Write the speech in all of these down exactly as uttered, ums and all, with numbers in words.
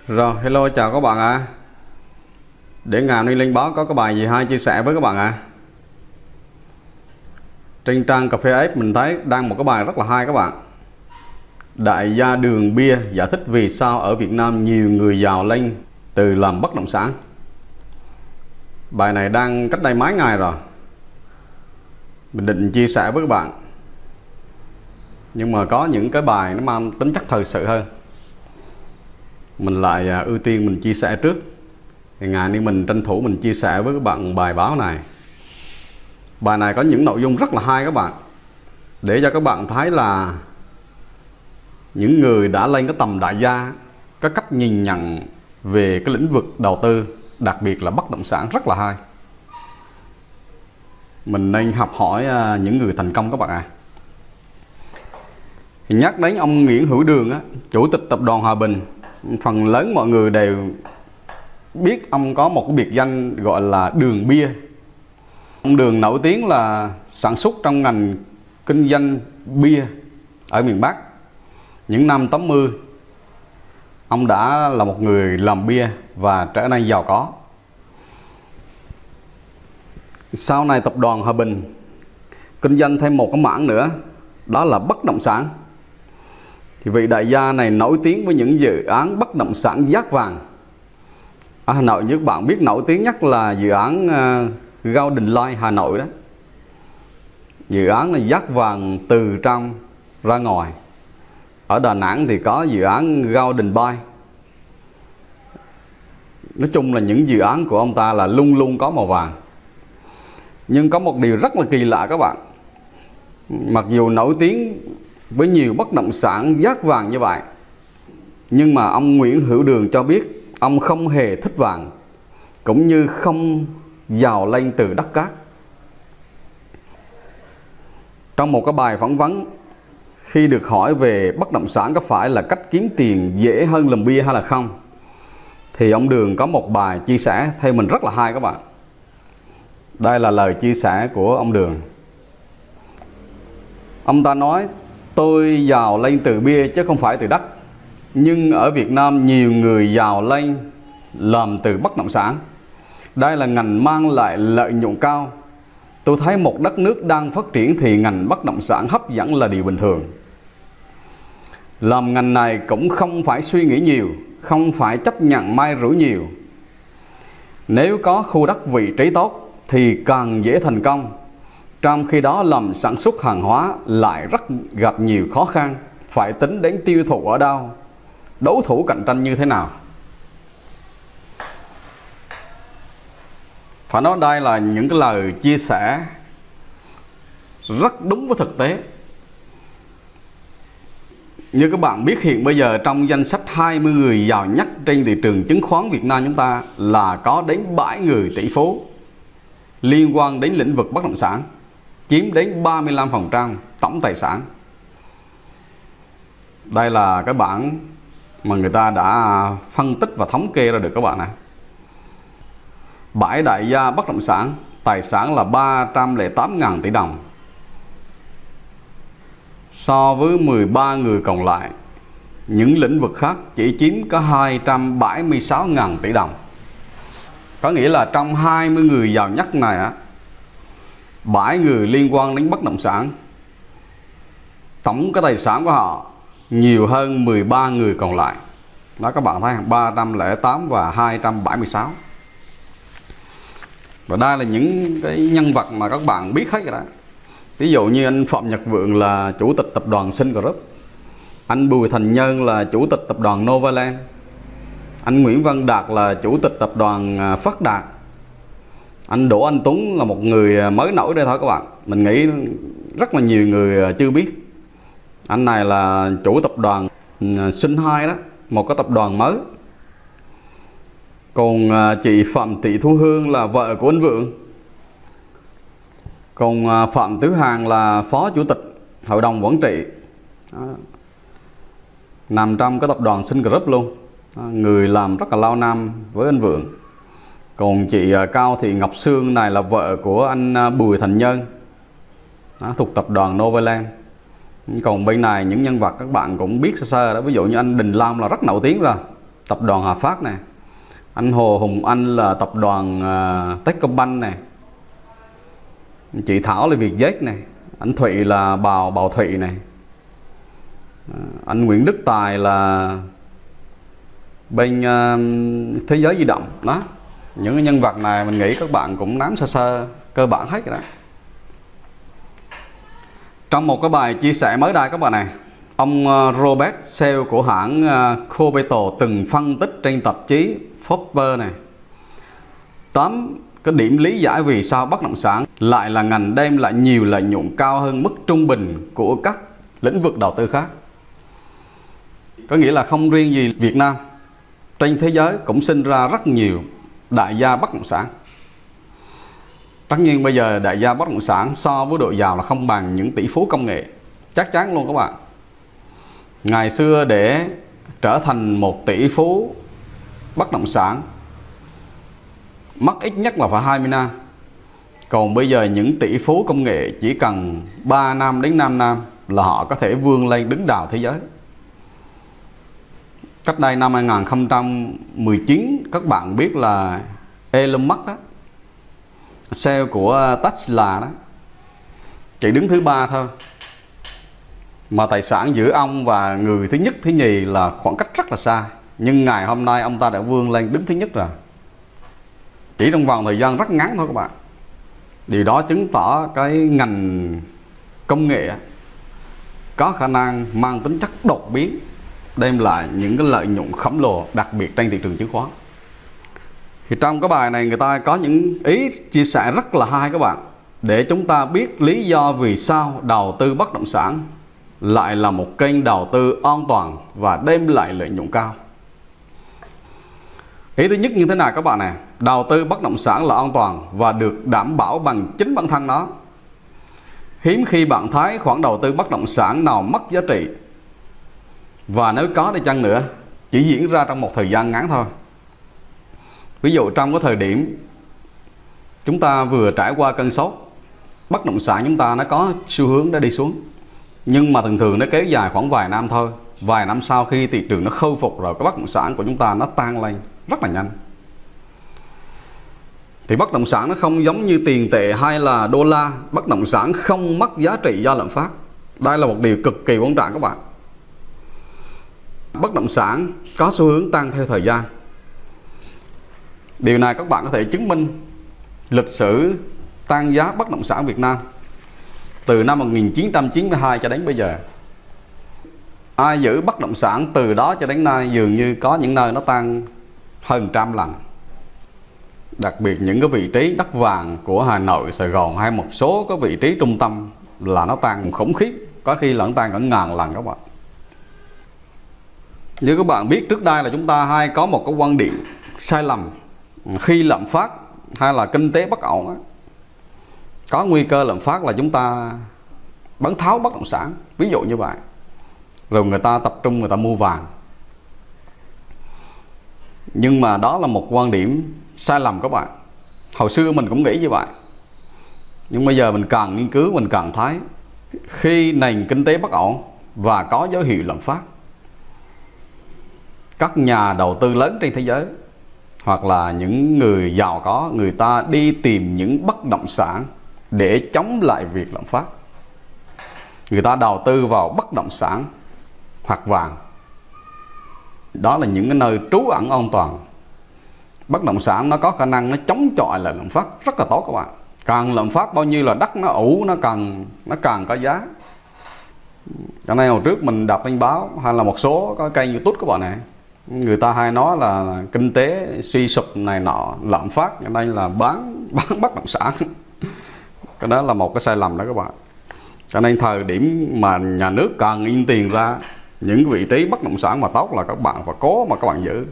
Rồi, hello chào các bạn ạ. À. Để ngày hôm nay Linh Báo có cái bài gì hay chia sẻ với các bạn ạ. À. Trên trang cà phê ép mình thấy đăng một cái bài rất là hay các bạn. Đại gia Đường Bia giải thích vì sao ở Việt Nam nhiều người giàu lên từ làm bất động sản. Bài này đăng cách đây mấy ngày rồi. Mình định chia sẻ với các bạn. Nhưng mà có những cái bài nó mang tính chất thời sự hơn, mình lại ưu tiên mình chia sẻ trước. Thì ngày nay mình tranh thủ mình chia sẻ với các bạn bài báo này. Bài này có những nội dung rất là hay các bạn, để cho các bạn thấy là những người đã lên cái tầm đại gia có cách nhìn nhận về cái lĩnh vực đầu tư, đặc biệt là bất động sản rất là hay. Mình nên học hỏi những người thành công các bạn ạ. À. Thì nhắc đến ông Nguyễn Hữu Đường á, chủ tịch tập đoàn Hòa Bình, phần lớn mọi người đều biết ông có một cái biệt danh gọi là Đường Bia. Ông Đường nổi tiếng là sản xuất trong ngành kinh doanh bia ở miền Bắc. Những năm tám mươi, ông đã là một người làm bia và trở nên giàu có. Sau này tập đoàn Hòa Bình kinh doanh thêm một cái mảng nữa, đó là bất động sản. Thì vị đại gia này nổi tiếng với những dự án bất động sản giác vàng. Ở Hà Nội như các bạn biết, nổi tiếng nhất là dự án uh, Golden Light Hà Nội đó. Dự án này giác vàng từ trong ra ngoài. Ở Đà Nẵng thì có dự án Golden Bay. Nói chung là những dự án của ông ta là luôn luôn có màu vàng. Nhưng có một điều rất là kỳ lạ các bạn. Mặc dù nổi tiếng với nhiều bất động sản giác vàng như vậy, nhưng mà ông Nguyễn Hữu Đường cho biết ông không hề thích vàng, cũng như không giàu lên từ đất cát. Trong một cái bài phỏng vấn, khi được hỏi về bất động sản có phải là cách kiếm tiền dễ hơn làm bia hay là không, thì ông Đường có một bài chia sẻ theo mình rất là hay các bạn. Đây là lời chia sẻ của ông Đường. Ông ta nói: tôi giàu lên từ bia chứ không phải từ đất. Nhưng ở Việt Nam nhiều người giàu lên làm từ bất động sản. Đây là ngành mang lại lợi nhuận cao. Tôi thấy một đất nước đang phát triển thì ngành bất động sản hấp dẫn là điều bình thường. Làm ngành này cũng không phải suy nghĩ nhiều, không phải chấp nhận may rủi nhiều. Nếu có khu đất vị trí tốt thì càng dễ thành công. Trong khi đó làm sản xuất hàng hóa lại rất gặp nhiều khó khăn, phải tính đến tiêu thụ ở đâu, đấu thủ cạnh tranh như thế nào. Phải nói đây là những cái lời chia sẻ rất đúng với thực tế. Như các bạn biết, hiện bây giờ trong danh sách hai mươi người giàu nhất trên thị trường chứng khoán Việt Nam chúng ta là có đến bảy người tỷ phú liên quan đến lĩnh vực bất động sản, chiếm đến ba mươi lăm phần trăm tổng tài sản. Đây là cái bảng mà người ta đã phân tích và thống kê ra được các bạn này. Bảy đại gia bất động sản, tài sản là ba trăm lẻ tám nghìn tỷ đồng. So với mười ba người còn lại, những lĩnh vực khác chỉ chiếm có hai trăm bảy mươi sáu nghìn tỷ đồng. Có nghĩa là trong hai mươi người giàu nhất này á, bảy người liên quan đến bất động sản, tổng cái tài sản của họ nhiều hơn mười ba người còn lại. Đó các bạn thấy, ba trăm lẻ tám và hai trăm bảy mươi sáu. Và đây là những cái nhân vật mà các bạn biết hết rồi đó. Ví dụ như anh Phạm Nhật Vượng là chủ tịch tập đoàn Sun Group, anh Bùi Thành Nhân là chủ tịch tập đoàn Novaland, anh Nguyễn Văn Đạt là chủ tịch tập đoàn Phát Đạt, anh Đỗ Anh Tuấn là một người mới nổi đây thôi các bạn. Mình nghĩ rất là nhiều người chưa biết. Anh này là chủ tập đoàn Sun hai đó, một cái tập đoàn mới. Còn chị Phạm Thị Thu Hương là vợ của anh Vượng. Còn Phạm Tứ Hàng là phó chủ tịch hội đồng quản trị đó, nằm trong cái tập đoàn Sun Group luôn đó, người làm rất là lâu năm với anh Vượng. Còn chị Cao Thị Ngọc Sương này là vợ của anh Bùi Thành Nhân đó, thuộc tập đoàn Novaland. Còn bên này những nhân vật các bạn cũng biết sơ sơ đó, ví dụ như anh Đình Lam là rất nổi tiếng rồi, tập đoàn Hà Phát này, anh Hồ Hùng Anh là tập đoàn uh, Techcombank này, chị Thảo là Vietjet này, anh Thụy là Bào Bào Thụy này, uh, anh Nguyễn Đức Tài là bên uh, Thế Giới Di Động đó. Những cái nhân vật này mình nghĩ các bạn cũng nắm sơ sơ cơ bản hết rồi đó. Trong một cái bài chia sẻ mới đây các bạn này, ông Robert Sale của hãng Cobeto từng phân tích trên tạp chí Forbes này tám cái điểm lý giải vì sao bất động sản lại là ngành đem lại nhiều lợi nhuận cao hơn mức trung bình của các lĩnh vực đầu tư khác. Có nghĩa là không riêng gì Việt Nam, trên thế giới cũng sinh ra rất nhiều đại gia bất động sản. Tất nhiên bây giờ đại gia bất động sản so với độ giàu là không bằng những tỷ phú công nghệ, chắc chắn luôn các bạn. Ngày xưa để trở thành một tỷ phú bất động sản mất ít nhất là phải hai mươi năm. Còn bây giờ những tỷ phú công nghệ chỉ cần ba năm đến năm năm là họ có thể vươn lên đứng đầu thế giới. Cách đây năm hai nghìn không trăm mười chín các bạn biết là Elon Musk đó, sale của Tesla đó, chỉ đứng thứ ba thôi, mà tài sản giữa ông và người thứ nhất thứ nhì là khoảng cách rất là xa. Nhưng ngày hôm nay ông ta đã vươn lên đứng thứ nhất rồi, chỉ trong vòng thời gian rất ngắn thôi các bạn. Điều đó chứng tỏ cái ngành công nghệ có khả năng mang tính chất đột biến, đem lại những cái lợi nhuận khổng lồ, đặc biệt trên thị trường chứng khoán. Thì trong cái bài này người ta có những ý chia sẻ rất là hay các bạn, để chúng ta biết lý do vì sao đầu tư bất động sản lại là một kênh đầu tư an toàn và đem lại lợi nhuận cao. Ý thứ nhất như thế nào các bạn này, đầu tư bất động sản là an toàn và được đảm bảo bằng chính bản thân nó. Hiếm khi bạn thấy khoản đầu tư bất động sản nào mất giá trị, và nếu có đi chăng nữa chỉ diễn ra trong một thời gian ngắn thôi. Ví dụ trong cái thời điểm chúng ta vừa trải qua cơn sốt, bất động sản chúng ta nó có xu hướng để đi xuống, nhưng mà thường thường nó kéo dài khoảng vài năm thôi. Vài năm sau khi thị trường nó khôi phục rồi, cái bất động sản của chúng ta nó tăng lên rất là nhanh. Thì bất động sản nó không giống như tiền tệ hay là đô la, bất động sản không mất giá trị do lạm phát. Đây là một điều cực kỳ quan trọng các bạn. Bất động sản có xu hướng tăng theo thời gian. Điều này các bạn có thể chứng minh lịch sử tăng giá bất động sản Việt Nam từ năm một nghìn chín trăm chín mươi hai cho đến bây giờ. Ai giữ bất động sản từ đó cho đến nay dường như có những nơi nó tăng hơn trăm lần. Đặc biệt những cái vị trí đất vàng của Hà Nội, Sài Gòn hay một số cái vị trí trung tâm là nó tăng khủng khiếp, có khi lẫn tăng cả ngàn lần các bạn. Như các bạn biết, trước đây là chúng ta hay có một cái quan điểm sai lầm, khi lạm phát hay là kinh tế bất ổn á, có nguy cơ lạm phát là chúng ta bán tháo bất động sản, ví dụ như vậy, rồi người ta tập trung người ta mua vàng. Nhưng mà đó là một quan điểm sai lầm các bạn. Hồi xưa mình cũng nghĩ như vậy, nhưng bây giờ mình càng nghiên cứu mình càng thấy khi nền kinh tế bất ổn và có dấu hiệu lạm phát, các nhà đầu tư lớn trên thế giới hoặc là những người giàu có, người ta đi tìm những bất động sản để chống lại việc lạm phát. Người ta đầu tư vào bất động sản hoặc vàng. Đó là những cái nơi trú ẩn an toàn. Bất động sản nó có khả năng nó chống chọi lại lạm phát rất là tốt các bạn. Càng lạm phát bao nhiêu là đất nó ủ, nó càng nó càng có giá. Cho nên hồi trước mình đọc trên báo hay là một số cái kênh YouTube các bạn này, người ta hay nói là kinh tế suy sụp này nọ, lạm phát, cho nên là bán bán bất động sản. Cái đó là một cái sai lầm đó các bạn. Cho nên thời điểm mà nhà nước cần in tiền ra những vị trí bất động sản mà tốt là các bạn phải cố mà các bạn giữ.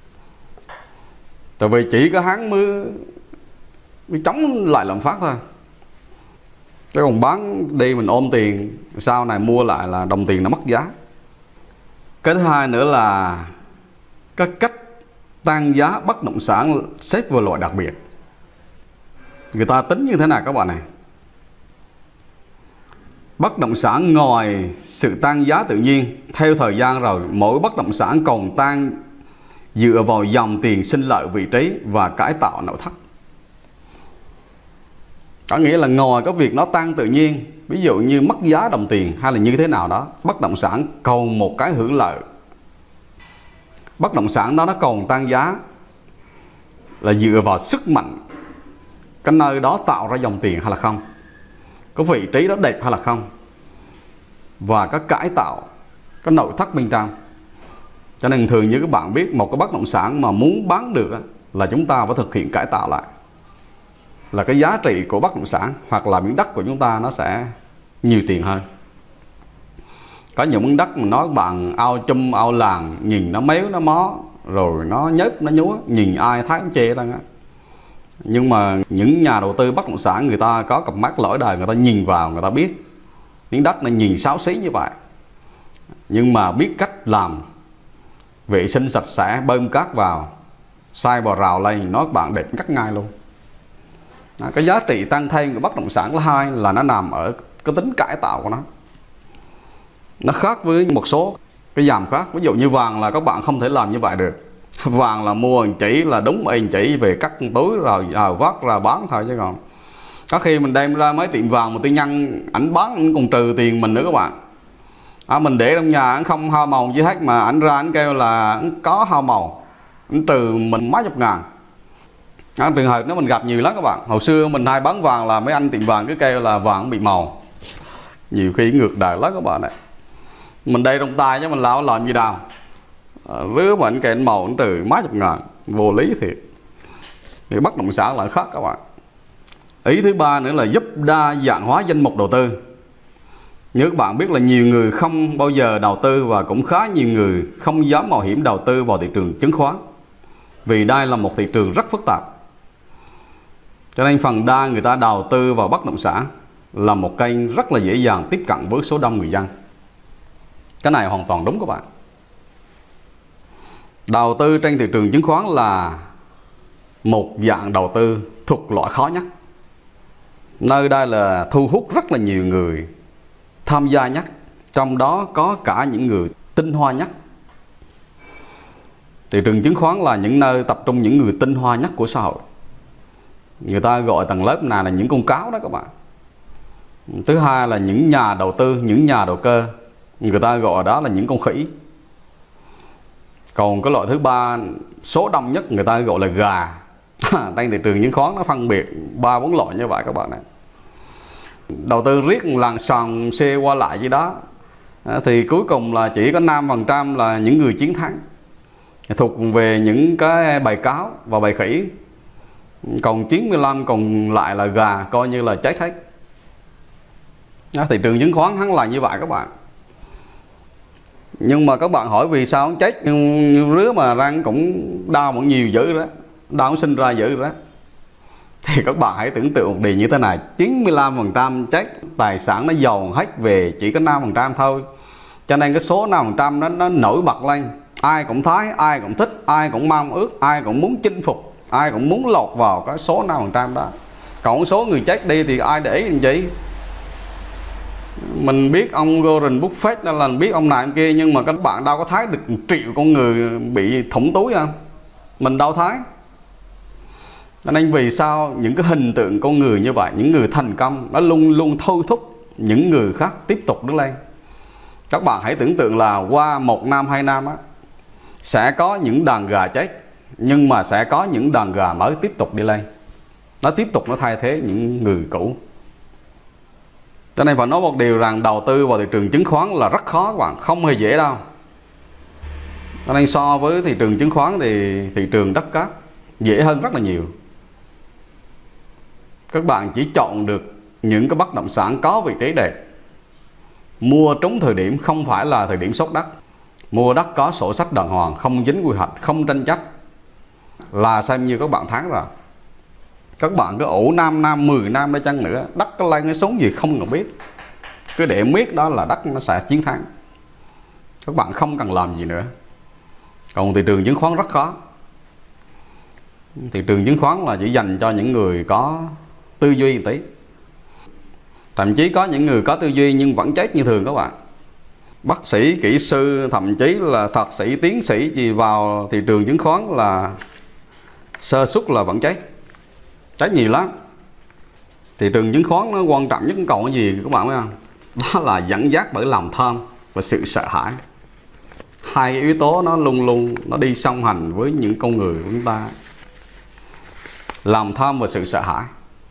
Tại vì chỉ có hắn mới, mới chống lại lạm phát thôi. Chứ còn bán đi mình ôm tiền, sau này mua lại là đồng tiền nó mất giá. Cái thứ hai nữa là cái cách tăng giá bất động sản xếp vào loại đặc biệt. Người ta tính như thế nào các bạn này? Bất động sản ngoài sự tăng giá tự nhiên theo thời gian rồi, mỗi bất động sản còn tăng dựa vào dòng tiền sinh lợi vị trí và cải tạo nội thất. Có nghĩa là ngoài cái việc nó tăng tự nhiên, ví dụ như mất giá đồng tiền hay là như thế nào đó, bất động sản còn một cái hưởng lợi. Bất động sản đó nó còn tăng giá là dựa vào sức mạnh cái nơi đó tạo ra dòng tiền hay là không, có vị trí đó đẹp hay là không, và có cải tạo cái nội thất bên trong. Cho nên thường như các bạn biết, một cái bất động sản mà muốn bán được là chúng ta phải thực hiện cải tạo lại, là cái giá trị của bất động sản hoặc là miếng đất của chúng ta nó sẽ nhiều tiền hơn. Có những miếng đất mà nói bạn ao chum ao làng, nhìn nó méo nó mó rồi nó nhớp nó nhúa, nhìn ai thấy cũng chê đang á. Nhưng mà những nhà đầu tư bất động sản người ta có cặp mắt lõi đời, người ta nhìn vào người ta biết miếng đất nó nhìn xáo xí như vậy, nhưng mà biết cách làm vệ sinh sạch sẽ, bơm cát vào, sai bò rào lên, nói các bạn đẹp cắt ngay luôn. Đó, cái giá trị tăng thêm của bất động sản thứ hai là nó nằm ở cái tính cải tạo của nó. Nó khác với một số cái dòng khác. Ví dụ như vàng là các bạn không thể làm như vậy được. Vàng là mua chỉ là đúng anh chỉ về cắt túi rồi à, vắt ra bán thôi, chứ còn có khi mình đem ra mấy tiệm vàng một tư nhân ảnh bán ảnh còn trừ tiền mình nữa các bạn. À, mình để trong nhà ảnh không hao màu chứ hết, mà ảnh ra ảnh kêu là ảnh có hao màu, ảnh trừ mình mấy chục ngàn. À, trường hợp đó mình gặp nhiều lắm các bạn. Hồi xưa mình hay bán vàng là mấy anh tiệm vàng cứ kêu là vàng bị màu, nhiều khi ngược đời lắm các bạn này. Mình đây trong tay chứ mình lao làm gì đâu, à, rứa mà anh kêu anh màu ảnh trừ mấy chục ngàn, vô lý thiệt. Thì bất động sản lại khác các bạn. Ý thứ ba nữa là giúp đa dạng hóa danh mục đầu tư. Như các bạn biết là nhiều người không bao giờ đầu tư, và cũng khá nhiều người không dám mạo hiểm đầu tư vào thị trường chứng khoán, vì đây là một thị trường rất phức tạp. Cho nên phần đa người ta đầu tư vào bất động sản là một kênh rất là dễ dàng tiếp cận với số đông người dân. Cái này hoàn toàn đúng các bạn. Đầu tư trên thị trường chứng khoán là một dạng đầu tư thuộc loại khó nhất. Nơi đây là thu hút rất là nhiều người tham gia nhất, trong đó có cả những người tinh hoa nhất. Thị trường chứng khoán là những nơi tập trung những người tinh hoa nhất của xã hội. Người ta gọi tầng lớp này là những con cáo đó các bạn. Thứ hai là những nhà đầu tư, những nhà đầu cơ, người ta gọi đó là những con khỉ. Còn cái loại thứ ba số đông nhất người ta gọi là gà. Trên thị trường chứng khoán nó phân biệt ba bốn loại như vậy các bạn này. Đầu tư riết làng sòn xe qua lại gì đó thì cuối cùng là chỉ có năm phần trăm là những người chiến thắng, thuộc về những cái bài cáo và bài khỉ. Còn chín mươi lăm còn lại là gà, coi như là chết hết. Đó, thị trường chứng khoán hắn là như vậy các bạn. Nhưng mà các bạn hỏi vì sao hắn chết, nhưng rứa mà răng cũng đau cũng nhiều dữ đó, đau cũng sinh ra dữ đó. Thì các bạn hãy tưởng tượng một điều như thế này: chín mươi lăm phần trăm chết, tài sản nó dồn hết về chỉ có năm phần trăm thôi. Cho nên cái số năm phần trăm nó, nó nổi bật lên. Ai cũng thấy, ai cũng thích, ai cũng mong ước, ai cũng muốn chinh phục, ai cũng muốn lọt vào cái số năm phần trăm đó. Còn số người chết đi thì ai để ý làm gì? Mình biết ông Warren Buffett là biết ông này ông kia, nhưng mà các bạn đâu có thấy được triệu con người bị thủng túi không? Mình đâu thấy. Nên vì sao những cái hình tượng con người như vậy, những người thành công, nó luôn luôn thôi thúc những người khác tiếp tục đứng lên. Các bạn hãy tưởng tượng là qua một năm, hai năm á, sẽ có những đàn gà chết, nhưng mà sẽ có những đàn gà mới tiếp tục đi lên. Nó tiếp tục nó thay thế những người cũ. Cho nên phải nói một điều rằng đầu tư vào thị trường chứng khoán là rất khó các bạn, không hề dễ đâu. Cho nên so với thị trường chứng khoán thì thị trường đất cát dễ hơn rất là nhiều. Các bạn chỉ chọn được những cái bất động sản có vị trí đẹp, mua trúng thời điểm, không phải là thời điểm sốt đất. Mua đất có sổ sách đàng hoàng, không dính quy hoạch, không tranh chấp là xem như các bạn thắng rồi. Các bạn cứ ủ năm năm, mười năm để chăng nữa, đất có lên nó xuống gì không cần biết, cứ để biết đó là đất nó sẽ chiến thắng. Các bạn không cần làm gì nữa. Còn thị trường chứng khoán rất khó. Thị trường chứng khoán là chỉ dành cho những người có tư duy một tí. Thậm chí có những người có tư duy nhưng vẫn chết như thường các bạn. bác sĩ, kỹ sư, thậm chí là thạc sĩ, tiến sĩ gì vào thị trường chứng khoán là sơ suất là vẫn cháy. Cháy nhiều lắm. Thị trường chứng khoán nó quan trọng nhất còn cái gì các bạn biết không? Đó là dẫn dắt bởi lòng tham và sự sợ hãi. Hai cái yếu tố nó luôn luôn nó đi song hành với những con người của chúng ta. Lòng tham và sự sợ hãi.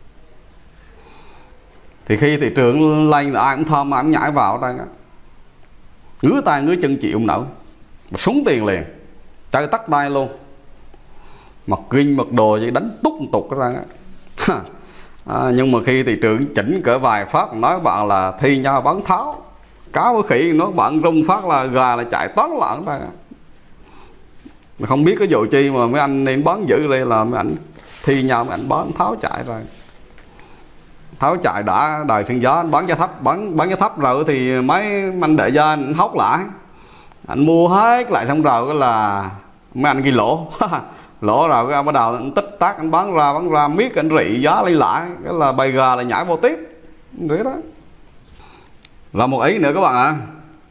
Thì khi thị trường lên ai cũng tham, ai cũng nhảy vào đây, ngứa tay ngứa chân chịu không nổi, mà súng tiền liền, chơi tắt tay luôn, mặc kinh mặc đồ vậy đánh túc tục ra á. À, nhưng mà khi thị trường chỉnh cỡ vài phát nói bạn là thi nhau bán tháo, cáo với khỉ nói bạn rung phát là gà là chạy toán loạn ra. Mà không biết cái vụ chi mà mấy anh nên bán giữ đây là mấy ảnh thi nhau mấy ảnh bán tháo chạy rồi. Tháo chạy đã đời sân gió, anh bán giá thấp, bán bán giá thấp rồi thì mấy anh đệ gia anh hốt lại, anh mua hết lại xong rồi cái là mấy anh ghi lỗ. Lỗ rồi cái bắt đầu anh tích tác, anh bán ra bán ra miết, anh rị giá lấy lại, cái là bày gà là nhảy vô tiếp đấy đó. Là một ý nữa các bạn ạ, à,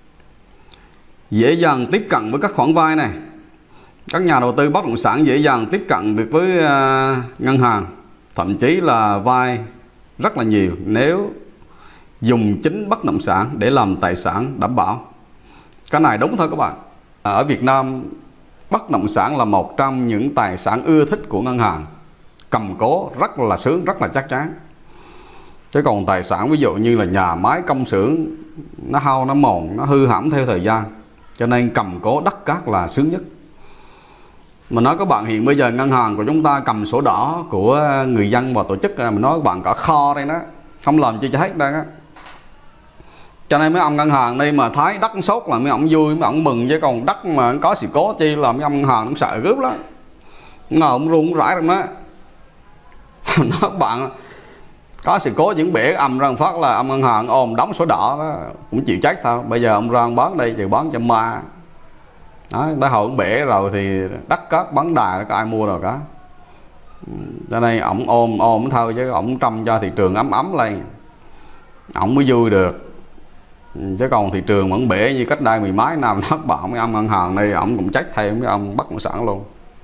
dễ dàng tiếp cận với các khoản vay này. Các nhà đầu tư bất động sản dễ dàng tiếp cận được với uh, ngân hàng, thậm chí là vay rất là nhiều nếu dùng chính bất động sản để làm tài sản đảm bảo. Cái này đúng thôi các bạn. Ở Việt Nam, bất động sản là một trong những tài sản ưa thích của ngân hàng, cầm cố rất là sướng, rất là chắc chắn. Chứ còn tài sản ví dụ như là nhà máy, công xưởng, nó hao, nó mòn, nó hư hỏng theo thời gian, cho nên cầm cố đất cát là sướng nhất. Mà nói các bạn, hiện bây giờ ngân hàng của chúng ta cầm sổ đỏ của người dân và tổ chức, mà nói các bạn cả kho đây đó, không làm chi cho hết đây á. Cho nên mấy ông ngân hàng đây mà thấy đất sốt là mấy ông vui, mấy ông mừng, chứ còn đất mà có sự cố chi là mấy ông ngân hàng cũng sợ gớp lắm. Ngờ ông run rãi rồi đó. Nói các bạn, có sự cố những bể ầm ra phát là ông ngân hàng ôm đóng sổ đỏ đó, cũng chịu chết thôi. Bây giờ ông ra ông bán đây thì bán cho ma. Đó, tới hồi ông bể rồi thì đất cát bán đài có ai mua rồi cả. Cho nên ổng ôm ôm thôi, chứ ổng trông cho thị trường ấm ấm lên, ổng mới vui được. Chứ còn thị trường vẫn bể như cách đây mười mấy năm thất bại, mấy ông ngân hàng này ổng cũng chết thêm mấy ông bất động sản luôn.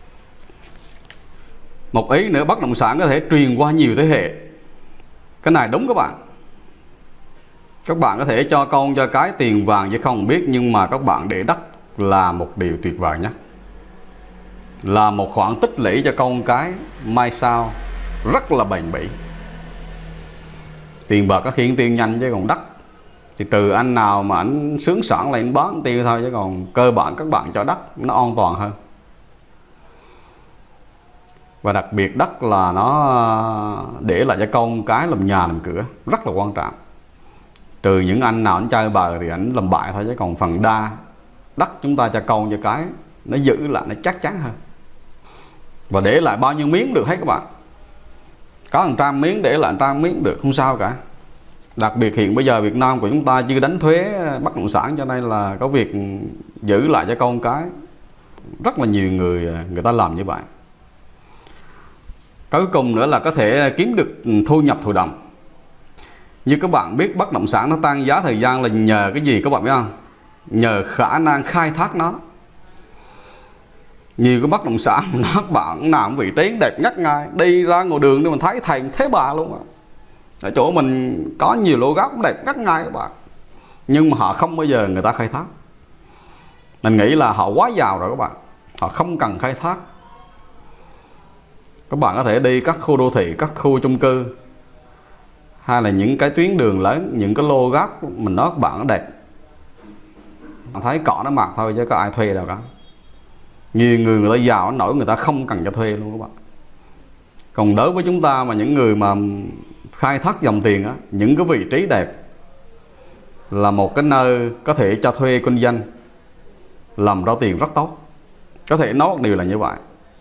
Một ý nữa, bất động sản có thể truyền qua nhiều thế hệ. Cái này đúng các bạn. Các bạn có thể cho con cho cái tiền vàng chứ không biết, nhưng mà các bạn để đất là một điều tuyệt vời nhất, là một khoản tích lũy cho con cái mai sau rất là bền bỉ. Tiền bạc có khiến tiêu nhanh, chứ còn đất thì trừ anh nào mà anh sướng sẵn là anh bán tiêu thôi, chứ còn cơ bản các bạn cho đất nó an toàn hơn. Và đặc biệt đất là nó để lại cho con cái làm nhà làm cửa rất là quan trọng. Trừ những anh nào anh chơi bời thì anh làm bại thôi, chứ còn phần đa đất chúng ta cho con cho cái nó giữ lại, nó chắc chắn hơn. Và để lại bao nhiêu miếng được hết các bạn. Có một trăm miếng để lại một trăm miếng được, không sao cả. Đặc biệt hiện bây giờ Việt Nam của chúng ta chưa đánh thuế bất động sản, cho nên là có việc giữ lại cho con cái. Rất là nhiều người người ta làm như vậy. Cuối cùng nữa là có thể kiếm được thu nhập thụ động. Như các bạn biết, bất động sản nó tăng giá thời gian là nhờ cái gì các bạn biết không? Nhờ khả năng khai thác nó. Nhiều cái bất động sản nó các bạn nằm vị trí đẹp nhất ngay, đi ra ngoài đường để mình thấy thành thế bà luôn á. Ở chỗ mình có nhiều lô góc đẹp nhất ngay các bạn, nhưng mà họ không bao giờ người ta khai thác. Mình nghĩ là họ quá giàu rồi các bạn, họ không cần khai thác. Các bạn có thể đi các khu đô thị, các khu chung cư, hay là những cái tuyến đường lớn, những cái lô góc mình nói các bạn nó đẹp, thấy cỏ nó mạt thôi chứ có ai thuê đâu cả. Nhiều người người ta giàu nổi người ta không cần cho thuê luôn các bạn. Còn đối với chúng ta mà những người mà khai thác dòng tiền á, những cái vị trí đẹp là một cái nơi có thể cho thuê kinh doanh, làm ra tiền rất tốt. Có thể nói một điều là như vậy.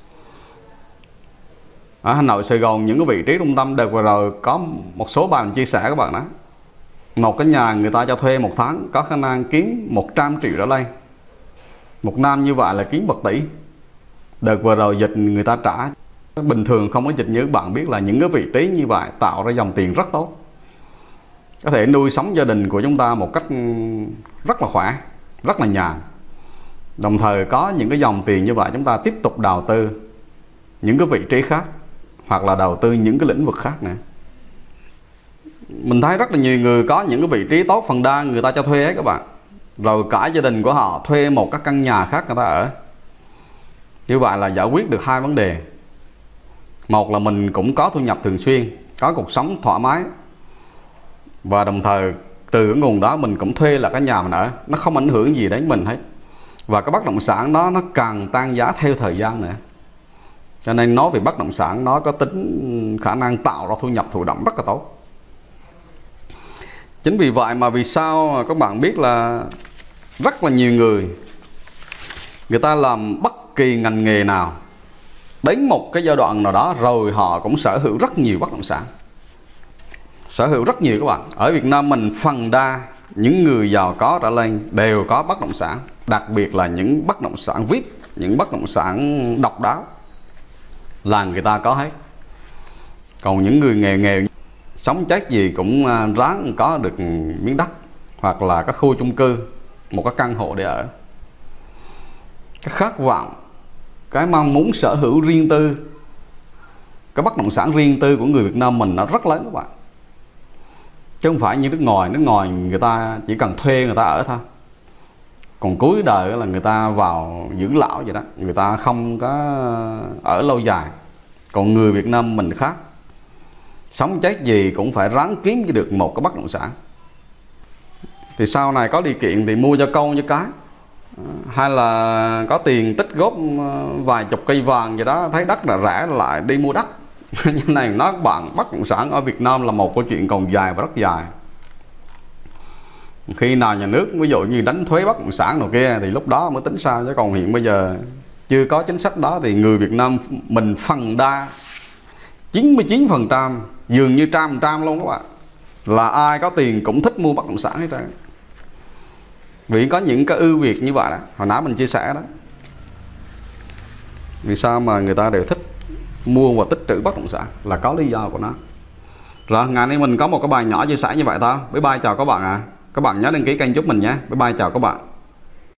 Ở Hà Nội, Sài Gòn, những cái vị trí trung tâm đợt vừa rồi có một số bạn chia sẻ các bạn đó, một cái nhà người ta cho thuê một tháng có khả năng kiếm một trăm triệu trở lên. Một năm như vậy là kiếm bạc tỷ. Đợt vừa rồi dịch người ta trả. Bình thường không có dịch như các bạn biết là những cái vị trí như vậy tạo ra dòng tiền rất tốt. có thể nuôi sống gia đình của chúng ta một cách rất là khỏe, rất là nhàn. Đồng thời có những cái dòng tiền như vậy, chúng ta tiếp tục đầu tư những cái vị trí khác, hoặc là đầu tư những cái lĩnh vực khác nữa. Mình thấy rất là nhiều người có những cái vị trí tốt, phần đa người ta cho thuê hết các bạn. Rồi cả gia đình của họ thuê một cái căn nhà khác người ta ở. Như vậy là giải quyết được hai vấn đề. Một là mình cũng có thu nhập thường xuyên, có cuộc sống thoải mái, và đồng thời từ cái nguồn đó mình cũng thuê là cái nhà mình ở, nó không ảnh hưởng gì đến mình hết. Và cái bất động sản đó nó càng tăng giá theo thời gian nữa. Cho nên nói về bất động sản, nó có tính khả năng tạo ra thu nhập thụ động rất là tốt. Chính vì vậy mà vì sao các bạn biết là rất là nhiều người, người ta làm bất kỳ ngành nghề nào, đến một cái giai đoạn nào đó rồi họ cũng sở hữu rất nhiều bất động sản. Sở hữu rất nhiều các bạn. Ở Việt Nam mình phần đa những người giàu có trở lên đều có bất động sản. Đặc biệt là những bất động sản vi ai pi, những bất động sản độc đáo là người ta có hết. Còn những người nghèo nghèo sống chết gì cũng ráng có được miếng đất, hoặc là cái khu chung cư, một cái căn hộ để ở. Cái khát vọng, cái mong muốn sở hữu riêng tư, cái bất động sản riêng tư của người Việt Nam mình nó rất lớn các bạn. Chứ không phải như nước ngoài. Nước ngoài người ta chỉ cần thuê người ta ở thôi, còn cuối đời là người ta vào dưỡng lão vậy đó, người ta không có ở lâu dài. Còn người Việt Nam mình khác, sống chết gì cũng phải ráng kiếm cho được một cái bất động sản. Thì sau này có điều kiện thì mua cho con cho cái, hay là có tiền tích góp vài chục cây vàng gì đó, thấy đất là rẻ lại đi mua đất. Như này nói bạn, bất động sản ở Việt Nam là một câu chuyện còn dài và rất dài. Khi nào nhà nước ví dụ như đánh thuế bất động sản nào kia thì lúc đó mới tính sao. Chứ còn hiện bây giờ chưa có chính sách đó thì người Việt Nam mình phần đa chín mươi chín phần trăm, dường như trăm phần trăm luôn các bạn, là ai có tiền cũng thích mua bất động sản hết trơn. Vì có những cái ưu việt như vậy đó, hồi nãy mình chia sẻ đó. Vì sao mà người ta đều thích mua và tích trữ bất động sản là có lý do của nó. Rồi ngày nay mình có một cái bài nhỏ chia sẻ như vậy thôi. Bye bye, chào các bạn ạ. À. Các bạn nhớ đăng ký kênh giúp mình nhé. Bye bye, chào các bạn.